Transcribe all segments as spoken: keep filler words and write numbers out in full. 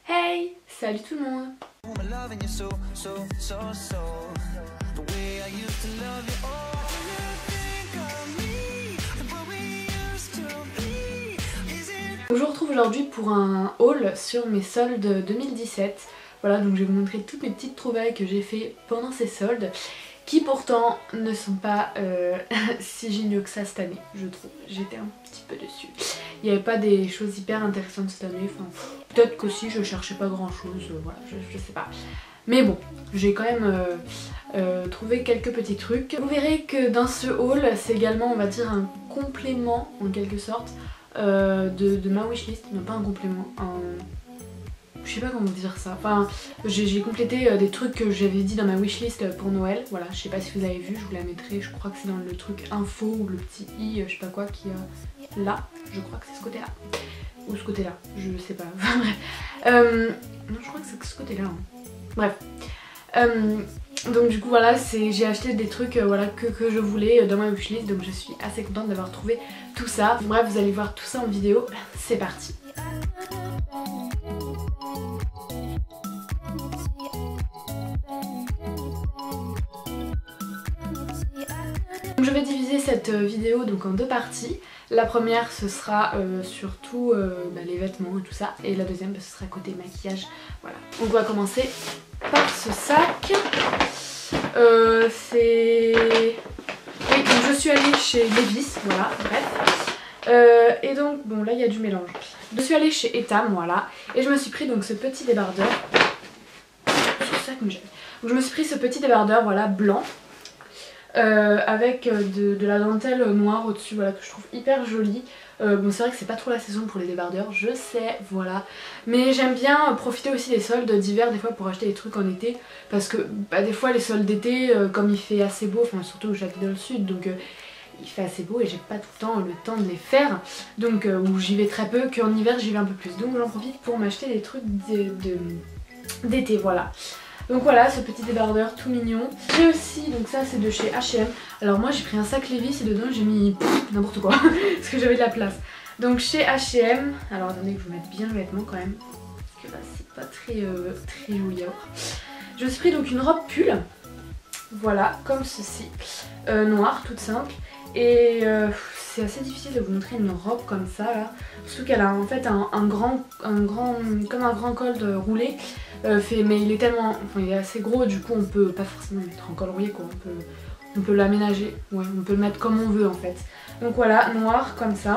Hey, salut tout le monde. Je vous retrouve aujourd'hui pour un haul sur mes soldes deux mille dix-sept. Voilà, donc je vais vous montrer toutes mes petites trouvailles que j'ai fait pendant ces soldes, qui pourtant ne sont pas euh, si géniaux que ça cette année, je trouve. J'étais un petit peu dessus. Il n'y avait pas des choses hyper intéressantes cette année, enfin peut-être qu'aussi je cherchais pas grand chose, euh, voilà, je, je sais pas. Mais bon, j'ai quand même euh, euh, trouvé quelques petits trucs. Vous verrez que dans ce haul, c'est également, on va dire, un complément en quelque sorte euh, de, de ma wishlist. Non, pas un complément, un... je sais pas comment dire ça. Enfin, j'ai complété euh, des trucs que j'avais dit dans ma wishlist pour Noël. Voilà, je sais pas si vous avez vu, je vous la mettrai. Je crois que c'est dans le truc info ou le petit i, euh, je sais pas quoi, qui est euh, là. Je crois que c'est ce côté-là. Ou ce côté-là, je sais pas. Enfin bref. Euh, non, je crois que c'est ce côté-là. Hein. Bref. Euh, donc du coup voilà, j'ai acheté des trucs euh, voilà, que, que je voulais dans ma wishlist. Donc je suis assez contente d'avoir trouvé tout ça. Bref, vous allez voir tout ça en vidéo. C'est parti. Donc je vais diviser cette vidéo donc en deux parties. La première ce sera euh, surtout euh, bah, les vêtements et tout ça, et la deuxième bah, ce sera côté maquillage. Voilà. Donc on va commencer par ce sac. Euh, c'est... Oui, donc je suis allée chez Levi's, voilà, bref. Euh, et donc bon là il y a du mélange. Je suis allée chez Etam, voilà, et je me suis pris donc ce petit débardeur. C'est ça que j'aime. Donc je me suis pris ce petit débardeur voilà blanc. Euh, avec de, de la dentelle noire au-dessus, voilà, que je trouve hyper jolie. Euh, bon, c'est vrai que c'est pas trop la saison pour les débardeurs, je sais, voilà. Mais j'aime bien profiter aussi des soldes d'hiver des fois pour acheter des trucs en été. Parce que bah, des fois les soldes d'été, euh, comme il fait assez beau, enfin surtout où j'habite dans le sud, donc euh, il fait assez beau et j'ai pas tout le temps le temps de les faire. Donc euh, où j'y vais très peu, qu'en hiver j'y vais un peu plus. Donc j'en profite pour m'acheter des trucs d'été, de, de, voilà. Donc voilà, ce petit débardeur tout mignon. J'ai aussi, donc ça c'est de chez H et M. Alors moi j'ai pris un sac Levi's et dedans j'ai mis n'importe quoi parce que j'avais de la place. Donc chez H et M, alors attendez que je vous mette bien le vêtement quand même, parce que là c'est pas très, euh, très joli à voir. Je me suis pris donc une robe pull, voilà, comme ceci, euh, noire, toute simple. Et euh, c'est assez difficile de vous montrer une robe comme ça là, surtout qu'elle a en fait un, un grand, un grand, comme un grand col de roulé. Euh, fait, mais il est tellement, enfin il est assez gros, du coup on peut pas forcément le mettre en col roulé quoi, on peut, on peut l'aménager, ouais, on peut le mettre comme on veut en fait. Donc voilà, noir comme ça,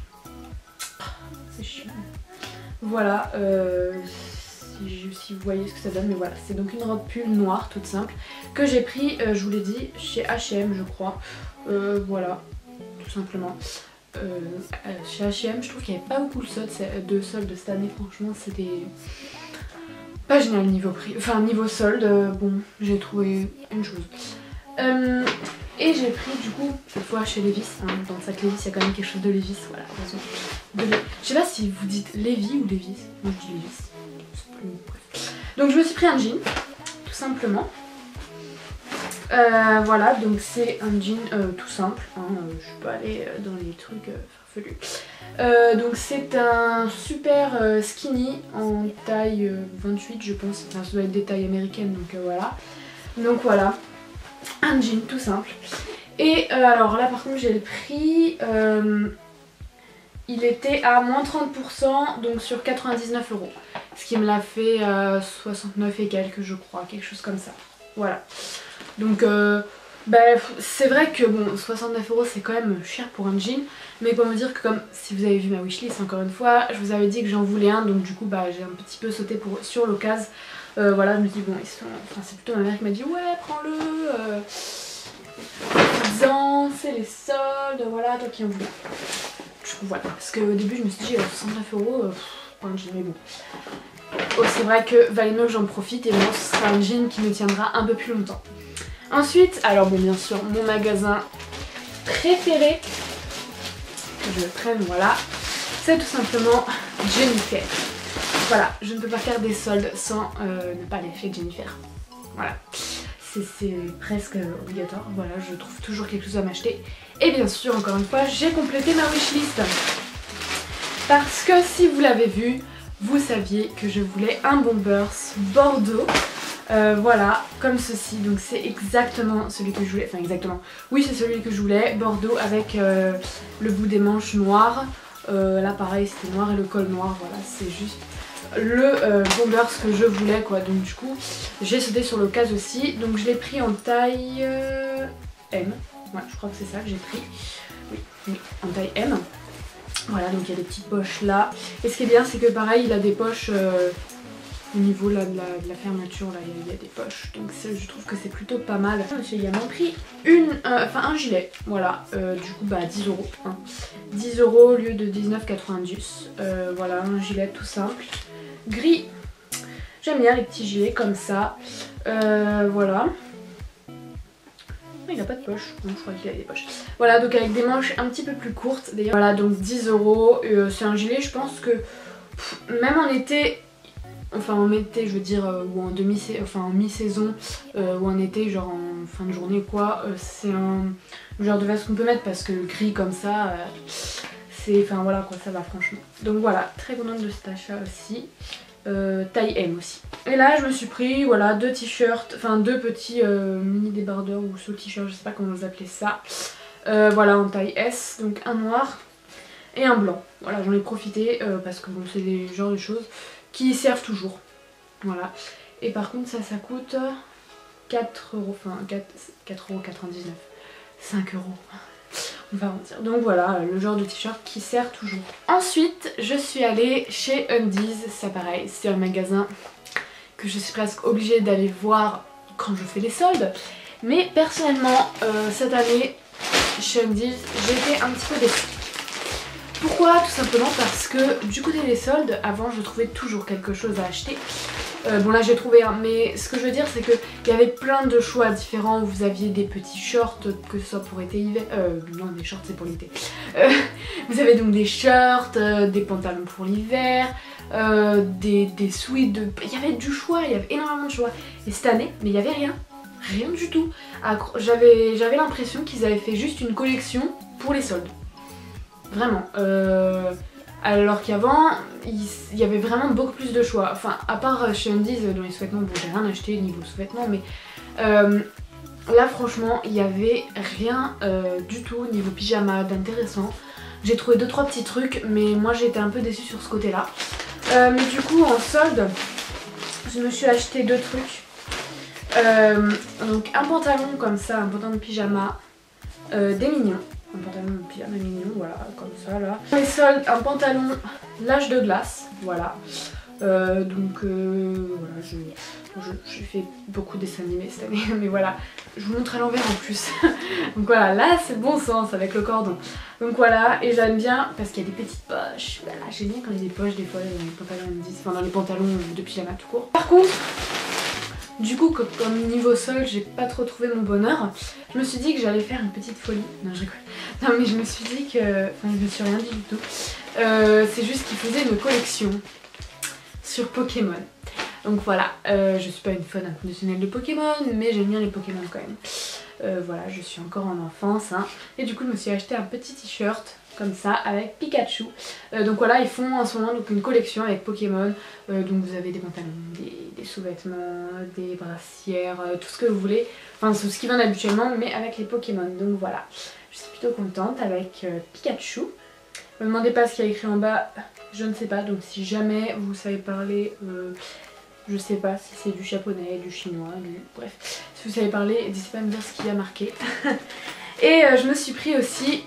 c'est chiant. Voilà, euh, si, je, si vous voyez ce que ça donne, mais voilà, c'est donc une robe pull noire toute simple que j'ai pris, euh, je vous l'ai dit, chez H et M je crois, euh, voilà, tout simplement. Euh, chez H et M je trouve qu'il n'y avait pas beaucoup de soldes de, solde de cette année, franchement c'était... pas génial niveau prix, enfin niveau solde, euh, bon j'ai trouvé une chose. Euh, et j'ai pris du coup cette fois chez Levi's, hein, dans le sac Levi's il y a quand même quelque chose de Levi's, voilà, raison. De Le... Je sais pas si vous dites Levi ou Levi's, moi je dis Levi's. Plus... Donc je me suis pris un jean, tout simplement. Euh, voilà, donc c'est un jean euh, tout simple, hein, euh, je suis pas allée dans les trucs euh, farfelus. Euh, donc c'est un super euh, skinny en taille euh, vingt-huit je pense, enfin ça doit être des tailles américaines donc euh, voilà. Donc voilà, un jean tout simple. Et euh, alors là par contre j'ai le prix, euh, il était à moins trente pour cent donc sur quatre-vingt-dix-neuf euros. Ce qui me l'a fait euh, soixante-neuf et quelques je crois, quelque chose comme ça. Voilà. Donc euh, bah, c'est vrai que bon, soixante-neuf euros c'est quand même cher pour un jean, mais pour me dire que comme si vous avez vu ma wishlist encore une fois, je vous avais dit que j'en voulais un, donc du coup bah, j'ai un petit peu sauté pour, sur l'occasion. Euh, voilà, je me dis bon, ils sont... enfin, c'est plutôt ma mère qui m'a dit ouais prends-le, euh... c'est les soldes, voilà, toi qui en voulais. Du coup voilà, parce qu'au début je me suis dit soixante-neuf euros euh, pour un jean, mais bon. Oh, c'est vrai que valait mieux que j'en profite et bon ce sera un jean qui me tiendra un peu plus longtemps. Ensuite, alors bon bien sûr mon magasin préféré que je traîne, voilà, c'est tout simplement Jennifer. Voilà, je ne peux pas faire des soldes sans euh, ne pas les faire Jennifer. Voilà, c'est presque obligatoire, voilà, je trouve toujours quelque chose à m'acheter. Et bien sûr, encore une fois, j'ai complété ma wishlist. Parce que si vous l'avez vu, vous saviez que je voulais un Bombers Bordeaux. Euh, voilà, comme ceci, donc c'est exactement celui que je voulais, enfin exactement, oui c'est celui que je voulais, Bordeaux avec euh, le bout des manches noir, euh, là pareil c'était noir et le col noir, voilà c'est juste le euh, Bombers que je voulais quoi, donc du coup j'ai sauté sur l'occasion aussi, donc je l'ai pris en taille euh, M, ouais je crois que c'est ça que j'ai pris, oui, oui, en taille M, voilà donc il y a des petites poches là, et ce qui est bien c'est que pareil il a des poches... Euh, au niveau là, de, la, de la fermeture, là il y, y a des poches, donc je trouve que c'est plutôt pas mal. Je me suis également pris une, euh, enfin un gilet, voilà, euh, du coup bah dix euros, hein. dix euros au lieu de dix-neuf quatre-vingt-dix, euh, voilà un gilet tout simple, gris, j'aime bien les petits gilets comme ça, euh, voilà. Il n'a pas de poche, donc je crois qu'il a des poches. Voilà, donc avec des manches un petit peu plus courtes d'ailleurs. Voilà, donc dix euros, euh, c'est un gilet, je pense que pff, même en été... Enfin en été je veux dire, euh, ou en demi enfin en mi-saison, euh, ou en été genre en fin de journée quoi, euh, c'est un genre de veste qu'on peut mettre parce que le gris comme ça, euh, c'est, enfin voilà quoi, ça va franchement. Donc voilà, très contente de cet achat aussi, euh, taille M aussi. Et là je me suis pris voilà deux t-shirts, enfin deux petits euh, mini débardeurs ou sous t-shirts, je sais pas comment vous appelez ça, euh, voilà en taille S, donc un noir et un blanc. Voilà j'en ai profité euh, parce que bon c'est des genres de choses qui servent toujours, voilà. Et par contre ça, ça coûte quatre euros, enfin quatre euros quatre-vingt-dix-neuf, cinq euros, on va en dire. Donc voilà, le genre de t-shirt qui sert toujours. Ensuite, je suis allée chez Undies, ça pareil, c'est un magasin que je suis presque obligée d'aller voir quand je fais les soldes. Mais personnellement, euh, cette année, chez Undies, j'étais un petit peu déçue. Pourquoi? Tout simplement parce que du côté des soldes, avant je trouvais toujours quelque chose à acheter. Euh, bon là j'ai trouvé un, mais ce que je veux dire c'est qu'il y avait plein de choix différents où vous aviez des petits shorts, que ce soit pour été hiver, euh, non des shorts c'est pour l'été. Euh, vous avez donc des shorts, euh, des pantalons pour l'hiver, euh, des, des sweats, de... il y avait du choix, il y avait énormément de choix. Et cette année, mais il n'y avait rien, rien du tout. J'avais j'avais l'impression qu'ils avaient fait juste une collection pour les soldes. Vraiment. Euh, alors qu'avant, il y avait vraiment beaucoup plus de choix. Enfin, à part chez Undies, dans les sous-vêtements, bon, j'ai rien acheté niveau sous-vêtements, mais euh, là, franchement, il n'y avait rien euh, du tout niveau pyjama d'intéressant. J'ai trouvé deux trois petits trucs, mais moi j'ai été un peu déçue sur ce côté-là. Euh, mais du coup, en solde, je me suis acheté deux trucs. Euh, donc, un pantalon comme ça, un pantalon de pyjama, euh, des mignons. Un pantalon de pyjama mignon, voilà, comme ça là. Dans les soldes, un pantalon l'âge de glace, voilà. Euh, donc euh, voilà, j'ai fait beaucoup de dessins animés cette année, mais voilà, je vous montre à l'envers en plus. Donc voilà, là c'est le bon sens avec le cordon. Donc voilà, et j'aime bien parce qu'il y a des petites poches. Voilà, j'aime bien quand il y a des poches des fois dans les pantalons, enfin dans les pantalons de pyjama tout court. Par contre, du coup, comme niveau solde, j'ai pas trop trouvé mon bonheur. Je me suis dit que j'allais faire une petite folie. Non, je rigole. Non, mais je me suis dit que... Enfin, je me suis rien dit du tout. Euh, c'est juste qu'ils faisaient une collection sur Pokémon. Donc voilà, euh, je suis pas une fan inconditionnelle de Pokémon, mais j'aime bien les Pokémon quand même. Euh, voilà, je suis encore en enfance, hein. Et du coup, je me suis acheté un petit t-shirt comme ça avec Pikachu. Euh, donc voilà, ils font en ce moment donc, une collection avec Pokémon. Euh, donc vous avez des pantalons, des, des sous-vêtements, des brassières, euh, tout ce que vous voulez. Enfin, c'est ce qui vient habituellement, mais avec les Pokémon. Donc voilà, je suis plutôt contente avec euh, Pikachu. Ne me demandez pas ce qu'il y a écrit en bas, je ne sais pas. Donc si jamais vous savez parler, euh, je sais pas si c'est du japonais, du chinois, du... bref. Si vous savez parler, n'hésitez pas à me dire ce qu'il y a marqué. Et euh, je me suis pris aussi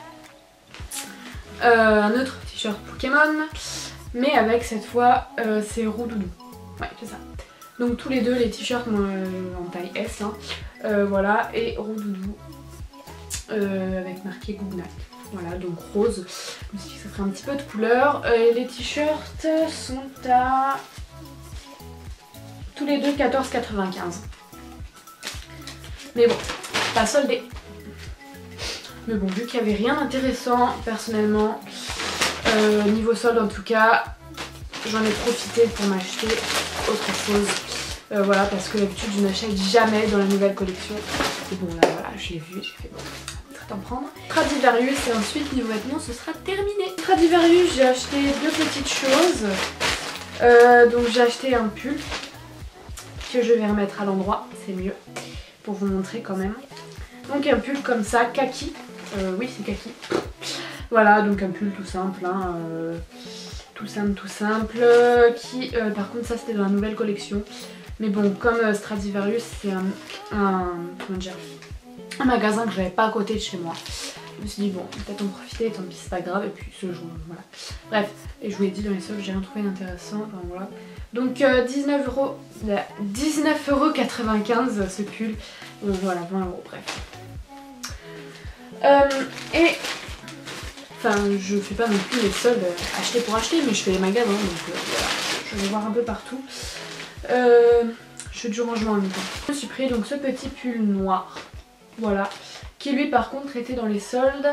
Euh, un autre t-shirt Pokémon, mais avec cette fois euh, c'est Roudoudou. Ouais, c'est ça. Donc tous les deux les t-shirts euh, en taille S, hein, euh, voilà, et Roudoudou euh, avec marqué Gougnac. Voilà, donc rose. Je me suis dit que ça ferait un petit peu de couleur. Euh, et les t-shirts sont à tous les deux quatorze quatre-vingt-quinze. Mais bon, pas soldé. Mais bon, vu qu'il n'y avait rien d'intéressant, personnellement, euh, niveau solde en tout cas, j'en ai profité pour m'acheter autre chose. Euh, voilà, parce que d'habitude je n'achète jamais dans la nouvelle collection. Et bon là voilà, je l'ai vu et j'ai fait bon, très temps prendre. Stradivarius et ensuite niveau vêtements ce sera terminé. Stradivarius, j'ai acheté deux petites choses. Euh, donc j'ai acheté un pull que je vais remettre à l'endroit, c'est mieux pour vous montrer quand même. Donc un pull comme ça, kaki, euh, oui c'est kaki. Voilà, donc un pull tout simple, hein, euh, tout simple, tout simple, euh, qui euh, par contre ça c'était dans la nouvelle collection. Mais bon, comme euh, Stradivarius c'est un, un, comment dire, un magasin que j'avais pas à côté de chez moi. Je me suis dit bon, peut-être en profiter, tant pis c'est pas grave, et puis ce jour, voilà. Bref, et je vous l'ai dit dans les soldes, j'ai rien trouvé d'intéressant, enfin voilà. Donc euh, dix-neuf euros, dix-neuf euros quatre-vingt-quinze ce pull, donc voilà, vingt euros, bref. Euh, et, enfin je fais pas non plus les soldes acheter pour acheter, mais je fais les magasins, donc euh, voilà, je vais voir un peu partout. Euh, je fais du rangement en même temps. Je me suis pris donc ce petit pull noir, voilà, qui lui par contre était dans les soldes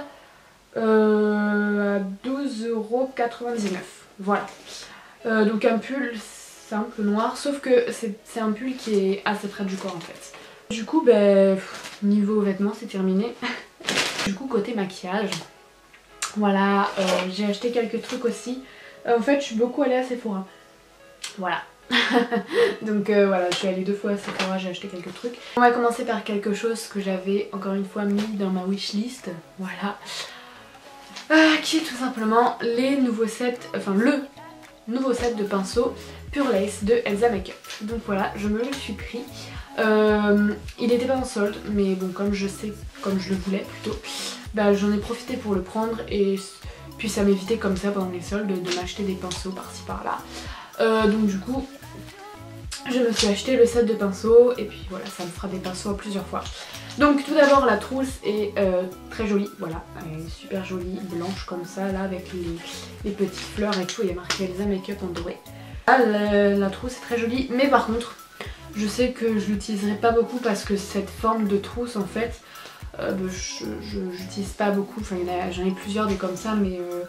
euh, à douze euros quatre-vingt-dix-neuf. Voilà. Euh, donc un pull simple noir, sauf que c'est un pull qui est assez près du corps en fait. Du coup, ben, niveau vêtements c'est terminé. Du coup côté maquillage, voilà, euh, j'ai acheté quelques trucs aussi. Euh, en fait je suis beaucoup allée à Sephora. Voilà. Donc euh, voilà, je suis allée deux fois à Sephora, j'ai acheté quelques trucs. On va commencer par quelque chose que j'avais encore une fois mis dans ma wishlist, voilà. Euh, qui est tout simplement les nouveaux sets, enfin le nouveau set de pinceaux Pure Lace de Elsa Makeup. Donc voilà, je me le suis pris. Euh, il n'était pas en solde, mais bon comme je sais, comme je le voulais plutôt, bah, j'en ai profité pour le prendre et puis ça m'évitait comme ça pendant les soldes de m'acheter des pinceaux par-ci par-là. Euh, donc du coup je me suis acheté le set de pinceaux et puis voilà, ça me fera des pinceaux à plusieurs fois. Donc tout d'abord la trousse est euh, très jolie, voilà, elle est super jolie, blanche comme ça là avec les, les petites fleurs et tout, il y a marqué Elsa Makeup en doré. Là, la, la trousse est très jolie, mais par contre je sais que je l'utiliserai pas beaucoup parce que cette forme de trousse en fait, euh, bah, je n'utilise pas beaucoup, enfin j'en ai plusieurs des comme ça mais euh,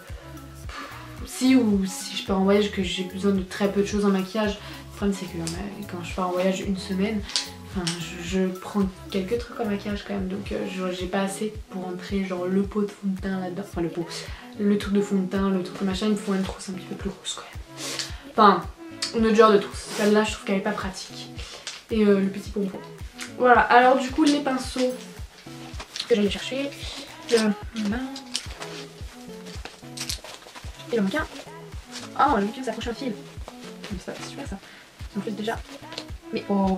si ou si je pars en voyage que j'ai besoin de très peu de choses en maquillage. Le problème c'est que quand je pars en voyage une semaine, enfin, je, je prends quelques trucs en maquillage quand même, donc euh, j'ai pas assez pour entrer genre le pot de fond de teint là-dedans, enfin le pot, le truc de fond de teint, le truc de machin, il me faut une trousse un petit peu plus grosse quand même. Enfin, une autre genre de trousse, celle-là je trouve qu'elle est pas pratique. Et euh, le petit pompon. Voilà, alors du coup les pinceaux que j'allais chercher, le... et le mannequin. Oh, le mannequin s'accroche un fil. C'est super ça. En fait déjà. Mais oh.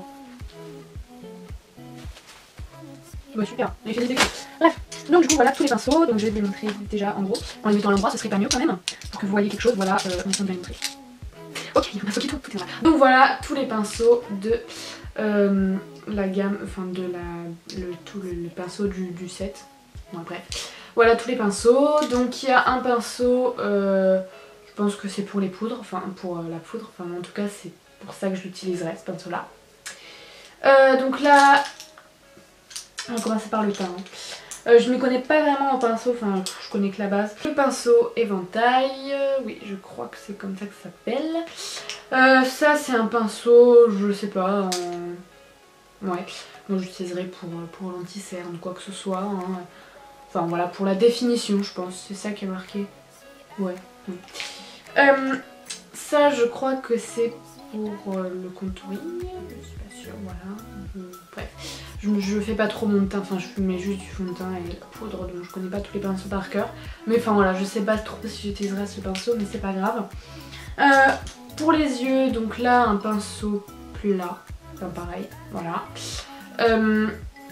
Bah super, il fait des décors. Bref, donc du coup voilà tous les pinceaux. Donc je vais vous les montrer déjà en gros. En les mettant à l'endroit, ce serait pas mieux quand même. Pour que vous voyez quelque chose, voilà, euh, on essaie de les montrer. Ok, il y a un pinceau qui tombe, tout est là. Donc voilà tous les pinceaux de euh, la gamme, enfin de la, le, tout le, le pinceau du, du set. Bon bref. Voilà tous les pinceaux. Donc il y a un pinceau, euh, je pense que c'est pour les poudres, enfin pour euh, la poudre, enfin en tout cas c'est pour ça que je l'utiliserai ce pinceau là. Euh, donc là, on va commencer par le teint. Hein. Euh, je ne m'y connais pas vraiment en pinceau, enfin je connais que la base. Le pinceau éventail, euh, oui je crois que c'est comme ça que ça s'appelle. Euh, ça c'est un pinceau, je sais pas, en... ouais, moi j'utiliserai pour, pour l'anti-cerne, quoi que ce soit. Hein. Enfin voilà, pour la définition je pense, c'est ça qui est marqué. Ouais. Oui. Euh, ça je crois que c'est pour euh, le contouring, je suis pas sûre, voilà. Je... Bref, je, je fais pas trop mon teint, enfin je mets juste du fond de teint et de la poudre, donc je connais pas tous les pinceaux par cœur. Mais enfin voilà, je sais pas trop si j'utiliserai ce pinceau, mais c'est pas grave. Euh, pour les yeux, donc là un pinceau plat, enfin pareil, voilà. Euh,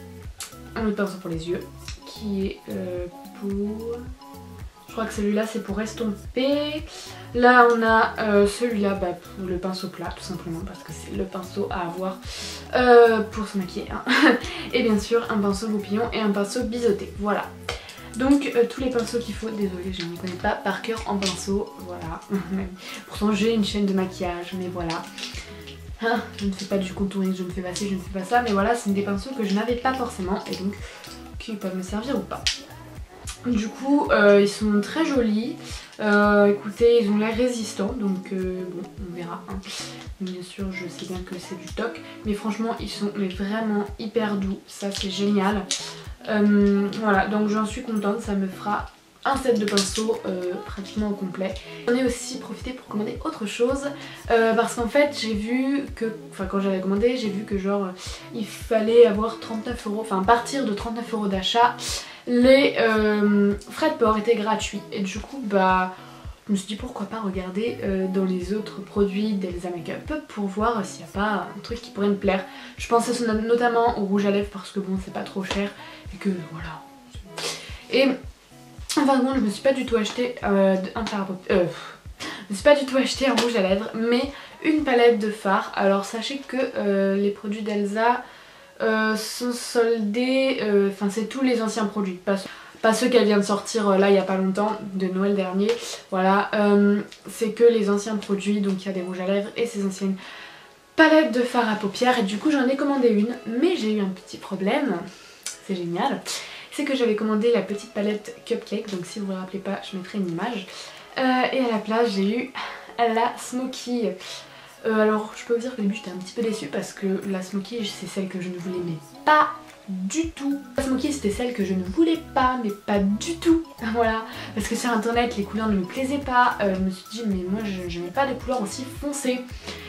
un autre pinceau pour les yeux, qui est euh, pour... Je crois que celui-là c'est pour estomper. Là on a euh, celui-là, bah, pour le pinceau plat tout simplement parce que c'est le pinceau à avoir euh, pour se maquiller. Hein. Et bien sûr un pinceau goupillon et un pinceau biseauté. Voilà. Donc euh, tous les pinceaux qu'il faut, désolée je ne les connais pas par cœur en pinceau. Voilà. Pourtant j'ai une chaîne de maquillage mais voilà. Ah, je ne fais pas du contouring, je ne fais pas ci, je ne fais pas ça. Mais voilà, c'est des pinceaux que je n'avais pas forcément et donc qui peuvent me servir ou pas. Du coup euh, ils sont très jolis, euh, écoutez ils ont l'air résistants donc euh, bon on verra hein. Bien sûr je sais bien que c'est du toc mais franchement ils sont mais vraiment hyper doux, ça c'est génial. Euh, voilà donc j'en suis contente, ça me fera un set de pinceaux euh, pratiquement au complet. J'en ai aussi profité pour commander autre chose euh, parce qu'en fait j'ai vu que, enfin quand j'avais commandé, j'ai vu que genre il fallait avoir trente-neuf euros, enfin à partir de trente-neuf euros d'achat, les euh, frais de port étaient gratuits et du coup bah je me suis dit pourquoi pas regarder euh, dans les autres produits d'Elsa Makeup pour voir s'il n'y a pas un truc qui pourrait me plaire. Je pensais notamment au rouge à lèvres parce que bon c'est pas trop cher et que voilà. Et enfin bon je me suis pas du tout acheté euh, un fard à paupières, euh, je me suis pas du tout acheté un rouge à lèvres mais une palette de fard. Alors sachez que euh, les produits d'Elsa euh, sont soldés, enfin euh, c'est tous les anciens produits, pas Pas ceux qu'elle vient de sortir euh, là il y a pas longtemps, de Noël dernier, voilà, euh, c'est que les anciens produits, donc il y a des rouges à lèvres et ces anciennes palettes de fard à paupières et du coup j'en ai commandé une, mais j'ai eu un petit problème, c'est génial, c'est que j'avais commandé la petite palette Cupcake, donc si vous ne vous rappelez pas je mettrai une image, euh, et à la place j'ai eu la Smoky. Euh, alors je peux vous dire que au début j'étais un petit peu déçue parce que la Smoky c'est celle que je ne voulais mais pas du tout. La Smoky c'était celle que je ne voulais pas mais pas du tout, voilà, parce que sur internet les couleurs ne me plaisaient pas, euh, je me suis dit mais moi je n'aimais pas des couleurs aussi foncées.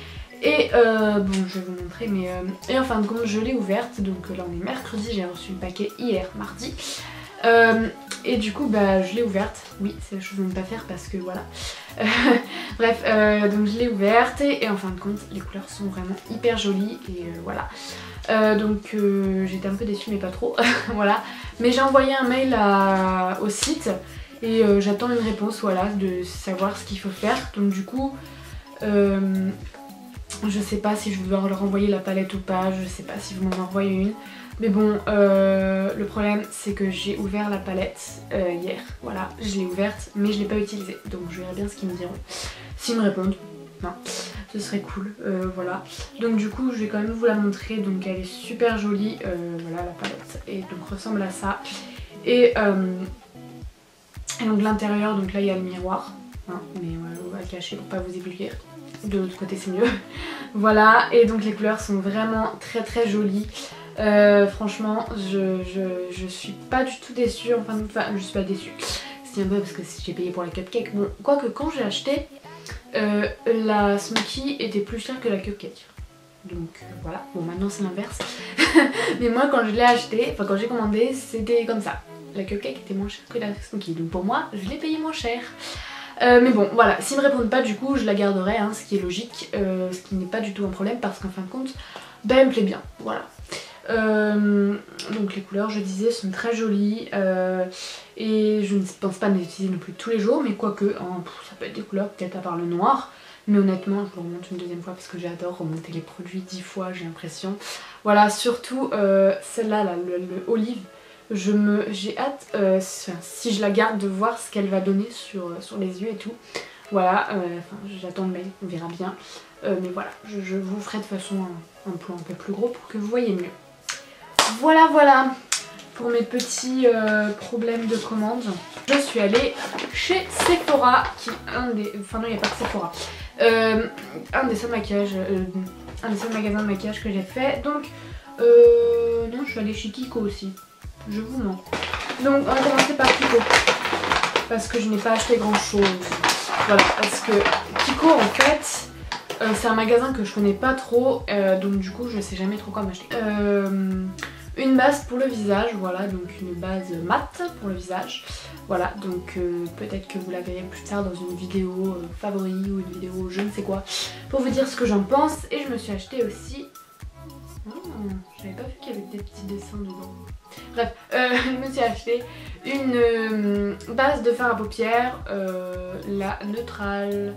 Et euh, bon je vais vous montrer mais euh, et en fin de compte je l'ai ouverte, donc là on est mercredi, j'ai reçu le paquet hier mardi. Euh, et du coup bah je l'ai ouverte, oui c'est la chose à ne pas faire parce que voilà. Euh, bref euh, donc je l'ai ouverte et, et en fin de compte les couleurs sont vraiment hyper jolies et euh, voilà. Euh, donc euh, j'étais un peu déçue mais pas trop, voilà. Mais j'ai envoyé un mail à, au site et euh, j'attends une réponse, voilà, de savoir ce qu'il faut faire. Donc du coup euh, je sais pas si je dois leur envoyer la palette ou pas, je sais pas si vous m'en envoyez une. Mais bon, euh, le problème c'est que j'ai ouvert la palette euh, hier, voilà, je l'ai ouverte mais je l'ai pas utilisée. Donc je verrai bien ce qu'ils me diront. S'ils me répondent, non, ce serait cool, euh, voilà. Donc du coup je vais quand même vous la montrer, donc elle est super jolie, euh, voilà la palette, et donc ressemble à ça. Et, euh, et donc l'intérieur, donc là il y a le miroir, hein, mais ouais, on va le cacher pour pas vous éblouir. De l'autre côté c'est mieux. Voilà, et donc les couleurs sont vraiment très très jolies. Euh, franchement je, je, je suis pas du tout déçue, enfin, enfin je suis pas déçue. C'est un peu parce que j'ai payé pour la Cupcake. Bon, quoique quand j'ai acheté, euh, la Smoky était plus chère que la Cupcake. Donc euh, voilà, bon maintenant c'est l'inverse. Mais moi quand je l'ai acheté, enfin quand j'ai commandé, c'était comme ça. La Cupcake était moins chère que la Smoky, donc pour moi je l'ai payé moins cher. Euh, mais bon voilà, s'ils me répondent pas du coup je la garderai, hein, ce qui est logique, euh, ce qui n'est pas du tout un problème parce qu'en fin de compte, bah elle me plaît bien, voilà. Euh, donc les couleurs je disais sont très jolies euh, et je ne pense pas les utiliser non plus tous les jours, mais quoique hein, ça peut être des couleurs peut-être à part le noir, mais honnêtement je le remonte une deuxième fois parce que j'adore remonter les produits dix fois, j'ai l'impression. Voilà, surtout euh, celle-là, là, le, le olive, je me j'ai hâte euh, si je la garde de voir ce qu'elle va donner sur, sur les yeux et tout. Voilà, euh, enfin, j'attends le mail, on verra bien. Euh, mais voilà, je, je vous ferai de toute façon un, un plan un peu plus gros pour que vous voyez mieux. Voilà, voilà pour mes petits euh, problèmes de commande. Je suis allée chez Sephora, qui un des... Enfin non, il n'y a pas que Sephora. Euh, un des seuls maquillages, euh, un des seuls magasins de maquillage que j'ai fait. Donc, euh, non, je suis allée chez Kiko aussi. Je vous mens. Donc, on va commencer par Kiko. Parce que je n'ai pas acheté grand chose. Voilà, parce que Kiko en fait... Euh, c'est un magasin que je connais pas trop, euh, donc du coup je sais jamais trop quoi m'acheter. Euh, une base pour le visage, voilà, donc une base mat pour le visage. Voilà, donc euh, peut-être que vous la verrez plus tard dans une vidéo euh, favori ou une vidéo je ne sais quoi, pour vous dire ce que j'en pense. Et je me suis acheté aussi... Oh, j'avais pas vu qu'il y avait des petits dessins dedans. Bref, euh, je me suis acheté une euh, base de fard à paupières, euh, la neutrale...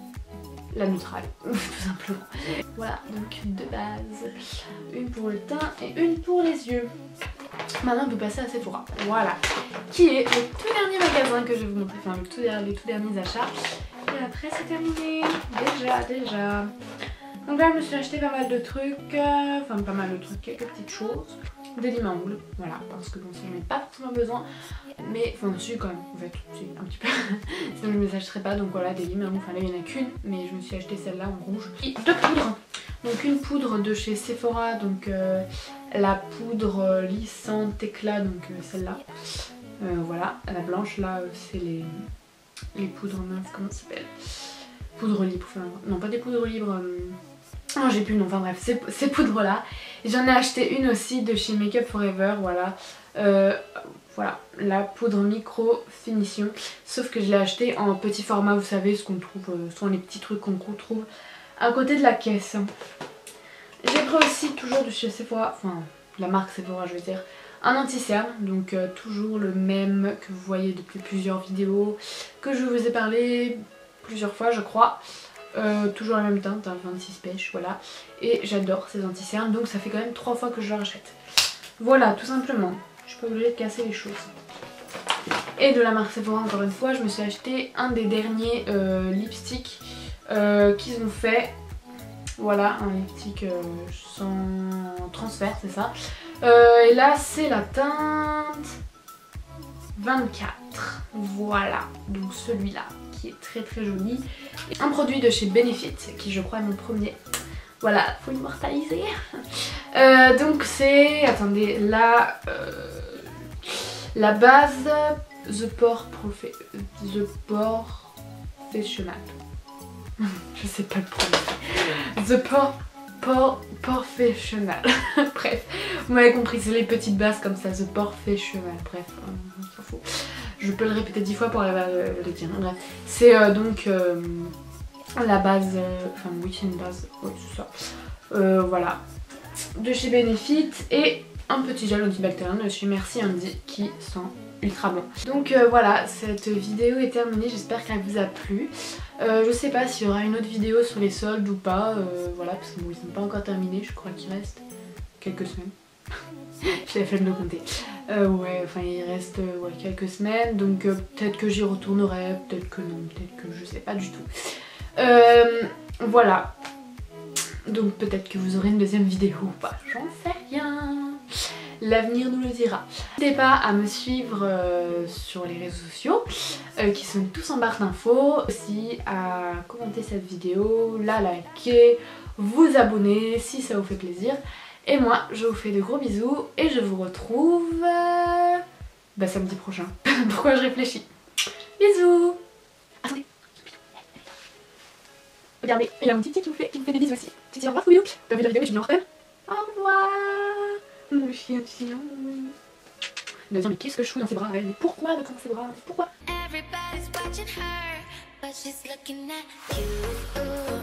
La neutrale, tout simplement. Voilà, donc deux bases. Une pour le teint et une pour les yeux. Maintenant on peut passer à Sephora. Voilà. Qui est le tout dernier magasin que je vais vous montrer. Enfin le tout dernier, les tout derniers achats. Et après c'est terminé. Déjà, déjà. Donc là je me suis acheté pas mal de trucs. Enfin pas mal de trucs, quelques petites choses. Des limes à ongles, voilà, parce que bon ça j'en ai pas forcément besoin. Mais enfin dessus quand même, en fait, c'est un petit peu. Sinon je ne me les achèterais pas, donc voilà, des limes à ongles, enfin là il n'y en a qu'une, mais je me suis acheté celle-là en rouge. Et deux poudres. Donc une poudre de chez Sephora, donc euh, la poudre lissante éclat, donc euh, celle-là. Euh, voilà, la blanche là c'est les, les poudres minces, comment ça s'appelle? Poudres libres, enfin non pas des poudres libres, euh... non j'ai plus le nom, enfin bref, ces, ces poudres là. J'en ai acheté une aussi de chez Make Up Forever, voilà. Euh, voilà, la poudre micro finition, sauf que je l'ai acheté en petit format, vous savez, ce qu'on trouve, euh, ce sont les petits trucs qu'on trouve à côté de la caisse. J'ai pris aussi toujours de chez Sephora, enfin la marque Sephora je veux dire, un anti-cerne, donc euh, toujours le même que vous voyez depuis plusieurs vidéos, que je vous ai parlé plusieurs fois je crois. Euh, toujours la même teinte, hein, vingt-six pêche, voilà. Et j'adore ces anti-cernes, donc ça fait quand même trois fois que je la rachète. Voilà, tout simplement. Je suis pas obligée de casser les choses. Et de la marque Sephora, encore une fois, je me suis acheté un des derniers euh, lipsticks euh, qu'ils ont fait. Voilà, un lipstick euh, sans transfert, c'est ça. Euh, et là, c'est la teinte vingt-quatre. Voilà, donc celui-là, qui est très très joli. Et un produit de chez Benefit, qui je crois est mon premier. Voilà, faut immortaliser. Euh, donc c'est, attendez, la, euh, la base The Pore Profe The Pore Professional. Je sais pas le prononcer. The Pore Pore Professional. Bref, vous m'avez compris, c'est les petites bases comme ça, The Professional. Bref, on s'en fout. Je peux le répéter dix fois pour arriver à le, le dire. Bref, c'est euh, donc euh, la base, euh, enfin oui c'est une base, ouais, c'est ça. Euh, voilà, de chez Benefit et un petit gel antibactérien de chez Merci Andy qui sent ultra bon. Donc euh, voilà, cette vidéo est terminée, j'espère qu'elle vous a plu. Euh, je sais pas s'il y aura une autre vidéo sur les soldes ou pas, euh, voilà, parce que bon, ils sont pas encore terminés, je crois qu'il reste quelques semaines. J'ai la flemme de compter. Euh, ouais, enfin il reste euh, ouais, quelques semaines, donc euh, peut-être que j'y retournerai, peut-être que non, peut-être que je sais pas du tout. Euh, voilà. Donc peut-être que vous aurez une deuxième vidéo ou pas, j'en sais rien. L'avenir nous le dira. N'hésitez pas à me suivre euh, sur les réseaux sociaux euh, qui sont tous en barre d'infos. Aussi à commenter cette vidéo, la liker, vous abonner si ça vous fait plaisir. Et moi je vous fais de gros bisous et je vous retrouve euh, bah, samedi prochain. Pourquoi je réfléchis. Bisous. Attendez. Regardez, il y a mon petit petit qui me fait, qui me fait des bisous aussi. Tu dis au revoir Scooby-Doo. T'as vu la vidéo mais je me rappelle. Au revoir. Le chien chien. Il va dire mais qu'est-ce que je fous dans ses bras? Mais pourquoi dans ses bras? Pourquoi? Everybody's watching her, but she's looking at you.